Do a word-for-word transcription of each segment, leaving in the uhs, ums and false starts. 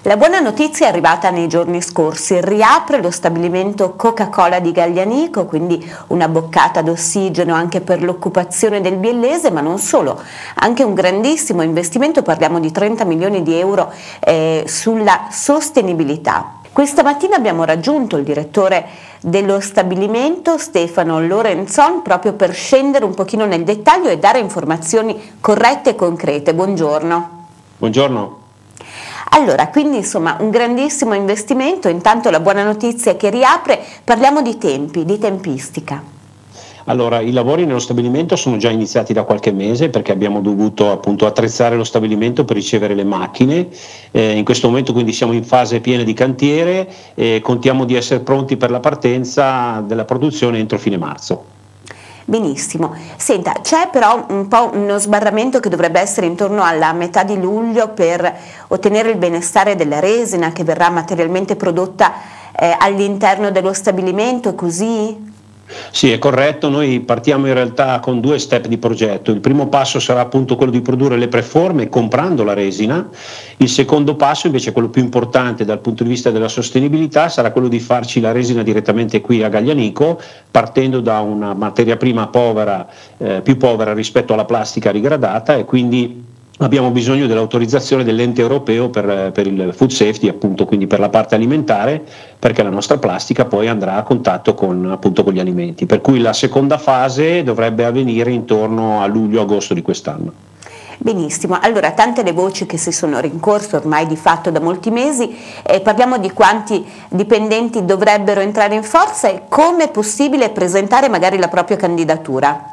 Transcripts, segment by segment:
La buona notizia è arrivata nei giorni scorsi, riapre lo stabilimento Coca-Cola di Gaglianico, quindi una boccata d'ossigeno anche per l'occupazione del biellese, ma non solo, anche un grandissimo investimento, parliamo di trenta milioni di euro eh, sulla sostenibilità. Questa mattina abbiamo raggiunto il direttore dello stabilimento, Stefano Lorenzon, proprio per scendere un pochino nel dettaglio e dare informazioni corrette e concrete. Buongiorno. Buongiorno. Allora, quindi insomma un grandissimo investimento, intanto la buona notizia è che riapre, parliamo di tempi, di tempistica. Allora, i lavori nello stabilimento sono già iniziati da qualche mese perché abbiamo dovuto appunto attrezzare lo stabilimento per ricevere le macchine, eh, in questo momento quindi siamo in fase piena di cantiere e contiamo di essere pronti per la partenza della produzione entro fine marzo. Benissimo, senta, c'è però un po' uno sbarramento che dovrebbe essere intorno alla metà di luglio per ottenere il benestare della resina che verrà materialmente prodotta eh, all'interno dello stabilimento, è così? Sì, è corretto, noi partiamo in realtà con due step di progetto. Il primo passo sarà appunto quello di produrre le preforme comprando la resina, il secondo passo invece, quello più importante dal punto di vista della sostenibilità, sarà quello di farci la resina direttamente qui a Gaglianico, partendo da una materia prima povera, eh, più povera rispetto alla plastica rigradata, e quindi abbiamo bisogno dell'autorizzazione dell'ente europeo per, per il food safety, appunto, quindi per la parte alimentare, perché la nostra plastica poi andrà a contatto con, appunto, con gli alimenti, per cui la seconda fase dovrebbe avvenire intorno a luglio-agosto di quest'anno. Benissimo, allora tante le voci che si sono rincorse ormai di fatto da molti mesi, eh, parliamo di quanti dipendenti dovrebbero entrare in forza e come è possibile presentare magari la propria candidatura.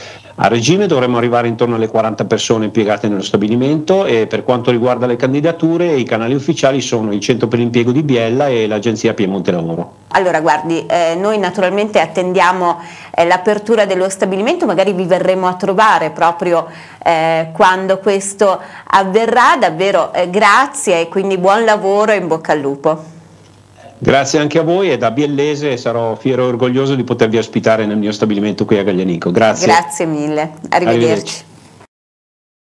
A regime dovremmo arrivare intorno alle quaranta persone impiegate nello stabilimento, e per quanto riguarda le candidature i canali ufficiali sono il Centro per l'Impiego di Biella e l'Agenzia Piemonte Lavoro. Allora guardi, eh, noi naturalmente attendiamo eh, l'apertura dello stabilimento, magari vi verremo a trovare proprio eh, quando questo avverrà, davvero eh, grazie e quindi buon lavoro e in bocca al lupo. Grazie anche a voi, e da biellese sarò fiero e orgoglioso di potervi ospitare nel mio stabilimento qui a Gaglianico. Grazie. Grazie mille, arrivederci. Arrivederci.